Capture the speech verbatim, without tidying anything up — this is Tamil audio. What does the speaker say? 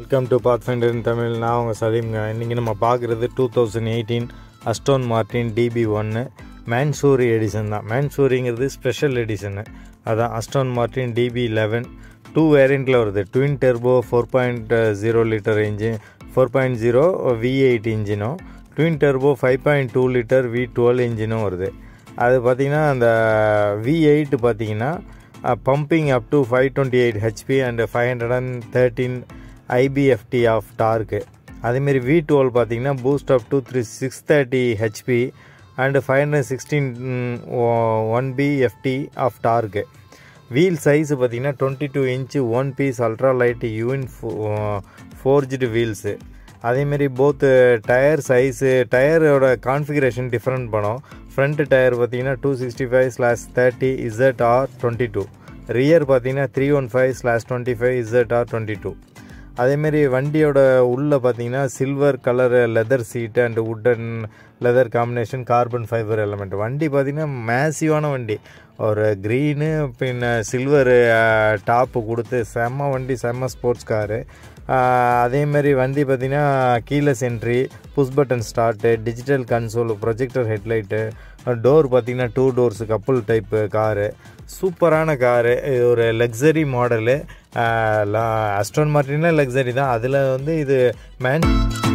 Welcome to Pathfinder in Tamil. நான் உங்கள் சலீம்ங்க. இன்றைக்கி நம்ம பார்க்குறது two thousand eighteen Aston Martin D B one Mansory edition தான். மேன்சூரிங்கிறது ஸ்பெஷல் எடிஷனு. அதான் Aston Martin D B eleven two வேரியண்ட்டில் வருது. Twin turbo four point zero litre engine four point zero V eight இன்ஜினும் twin turbo five point two litre V twelve இன்ஜினும் வருது. அது பார்த்திங்கன்னா அந்த வி எயிட் பார்த்திங்கன்னா pumping up to five twenty eight HP and five hundred and thirteen I B F T of torque. அதேமாரி வி டுவெல் பார்த்திங்கன்னா boost up to three six thirty HP and five hundred sixteen one B F T of torque. Wheel size பார்த்திங்கன்னா twenty two inch one piece ultra light யூவின் ஃபோர்ஜ்டு வீல்ஸு. அதேமாரி போத்து டயர் சைஸு டயரோட கான்ஃபிகரேஷன் டிஃப்ரெண்ட் பண்ணும். ஃப்ரண்ட் டயர் பார்த்திங்கன்னா two sixty five slash thirty Z R twenty two rear பார்த்திங்கன்னா three one five slash twenty five Z R twenty two. அதேமாரி வண்டியோட உள்ளே பார்த்திங்கன்னா silver colour leather seat and wooden leather combination carbon fibre element. வண்டி பார்த்திங்கன்னா மேசிவான வண்டி. ஒரு க்ரீனு பின்ன சில்வர் டாப்பு கொடுத்து செம்ம வண்டி, செம்ம ஸ்போர்ட்ஸ் காரு. அதேமாரி வண்டி பார்த்திங்கன்னா keyless entry, push button start, digital console, projector headlight, door பார்த்திங்கன்னா two doors couple type car. சூப்பரான காரு. இது ஒரு luxury model. Aston Martin luxury தான். அதில் வந்து இது மேன்